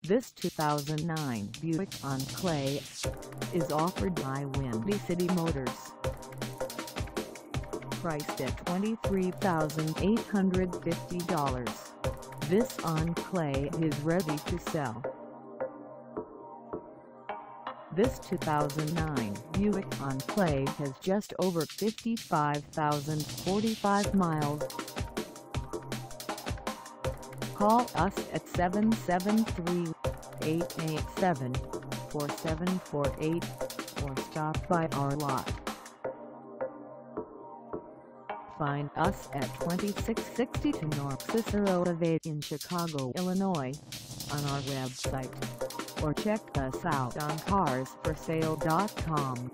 This 2009 Buick Enclave is offered by Windy City Motors. Priced at $23,850, this Enclave is ready to sell. This 2009 Buick Enclave has just over 55,045 miles. Call us at 773-887-4748 or stop by our lot. Find us at 2662 North Cicero Ave in Chicago, Illinois, on our website, or check us out on carsforsale.com.